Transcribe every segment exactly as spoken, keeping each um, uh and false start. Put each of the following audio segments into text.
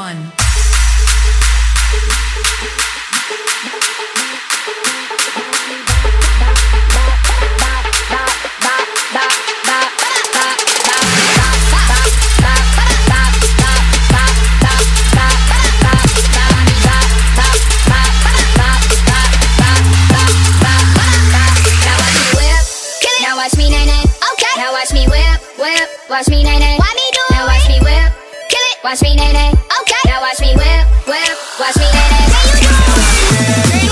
one. Watch me nay nay, okay. Now watch me whip, whip. Watch me nay nay. Why me do it? Now watch me whip, kill it. Watch me nay nay, okay. Now watch me whip, whip. Watch me nay nay. Then you do it.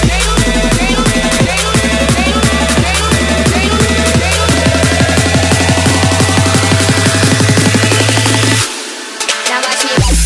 Now watch me whip.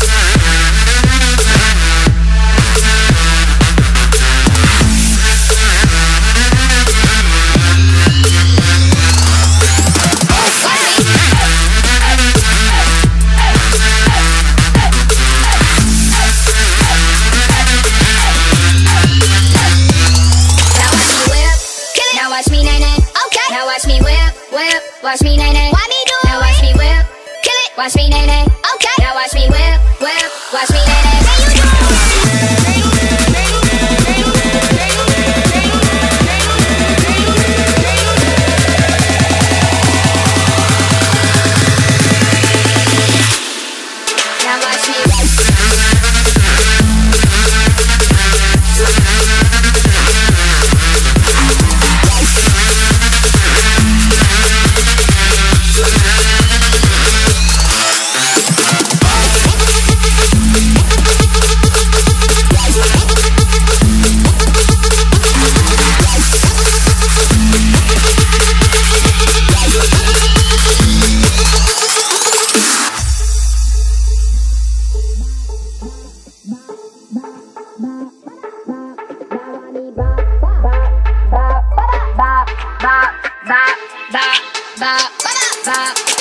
Watch me nay nay, okay. Now watch me whip, whip. Watch me nay nay. Why me do it? Now watch me whip, kill it. Watch me nay nay, okay. Now watch me whip, whip. Watch me nay nay. Then you do it. Now watch me whip. Bop, bop, bop, bop, bop, bop, bop.